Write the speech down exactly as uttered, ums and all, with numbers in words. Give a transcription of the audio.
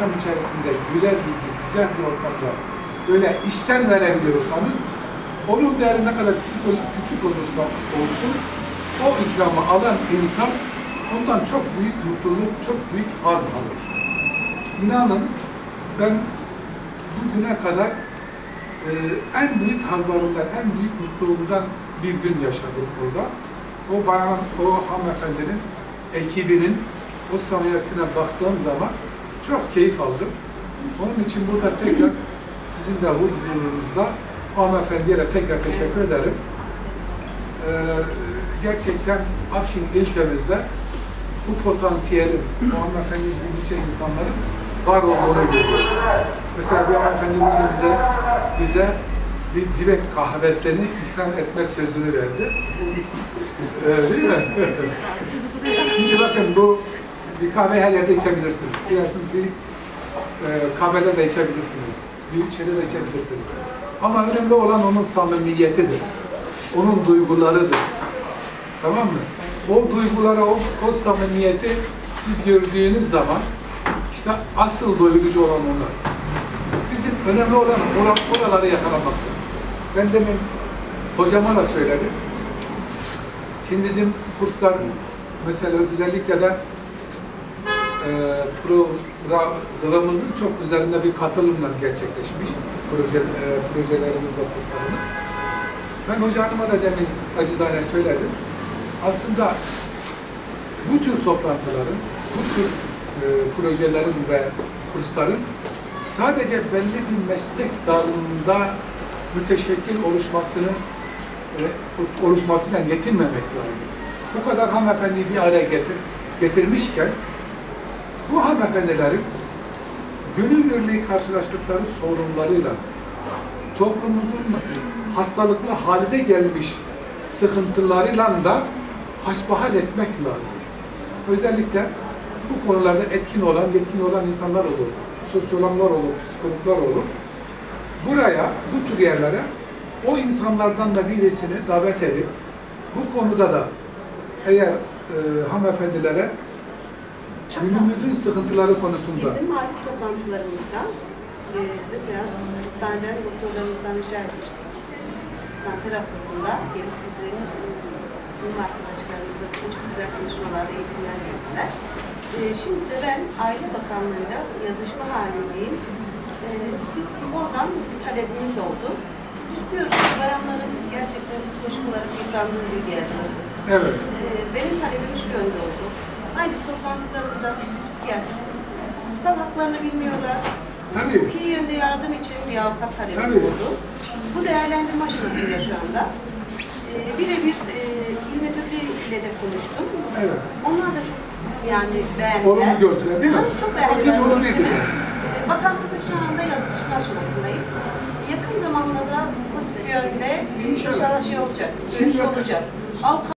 ortam içerisinde güler yüzlü, güzel bir ortamda böyle işten verebiliyorsanız onun değeri ne kadar küçük, küçük olursa olsun o ikramı alan insan ondan çok büyük mutluluk, çok büyük haz alır. İnanın ben bugüne kadar e, en büyük hazlarından, en büyük mutluluğundan bir gün yaşadım burada. O bayanın, o hanımefendinin, ekibinin o samimiyetine baktığım zaman çok keyif aldım. Onun için burada tekrar sizin de huzurunuzda o hanımefendiye de tekrar teşekkür ederim. Ee, gerçekten Afşin ilçemizde bu potansiyelin, bu hanımefendi gibi insanların var olduğunu görüyoruz. Mesela bir hanımefendi bugün bize, bize bir direkt kahvesini ikram etme sözünü verdi. ee, değil mi? Şimdi bakın bu bir kahve her yerde içebilirsiniz. Gidersiniz bir e, kahvede de içebilirsiniz. Bir şeyde de içebilirsiniz. Ama önemli olan onun samimiyetidir. Onun duygularıdır. Tamam mı? O duygulara, o, o samimiyeti siz gördüğünüz zaman işte asıl doyurucu olan onlar. Bizim önemli olan oraları yakalamaktır. Ben demin hocama da söyledim. Şimdi bizim kurslar mesela özellikle de e, programımızın çok üzerinde bir katılımla gerçekleşmiş proje, e, projelerimiz ve kurslarımız. Ben hoca hanıma da demin acizane söyledim. Aslında bu tür toplantıların, bu tür e, projelerin ve kursların sadece belli bir meslek dalında müteşekkil oluşmasını e, oluşmasıyla yetinmemek lazım. Bu kadar hanımefendiyi bir araya getir, getirmişken bu hanımefendilerin gönül birliği karşılaştıkları sorunlarıyla toplumumuzun hastalıklı haline gelmiş sıkıntılarıyla da hasbihal etmek lazım. Özellikle bu konularda etkin olan, yetkin olan insanlar olur, sosyologlar olur, psikologlar olur. Buraya, bu tür yerlere o insanlardan da birisini davet edip bu konuda da eğer e, hanımefendilere günümüzün sıkıntıları konusunda bizim mağlup toplantılarımızda e, mesela hastaneden doktorlarımızdan rica etmiştik. Kanser haftasında gelip bize bilim arkadaşlarımızla bize çok güzel konuşmalar, eğitimler verdiler. E, şimdi de ben Aile Bakanlığı'yla yazışma halindeyim. E, biz oradan bir talebimiz oldu. Biz istiyoruz ki bayanların gerçekten psikolojik olarak yıprandığı bir yer burası. Evet. E, benim talebim şu yönde oldu. Aynı toplantılarımızda psikiyatri, ruhsal haklarını bilmiyorlar. Tabii. Hukuki yönde yardım için bir avukat talebi Tabii. oldu. Bu değerlendirme aşamasında şu anda. E, Birebir e, İl Müdürlüğü ile de konuştum. Evet. Onlar da çok yani beğendiler. Olumlu gördüler değil mi? Ha, çok beğendiler. Olumlu değil mi? E, Bakanlıkla şu anda yazışma aşamasındayım. Yakın zamanda da pozitif yönde inşallah şey olacak. Görüş olacak. Avukat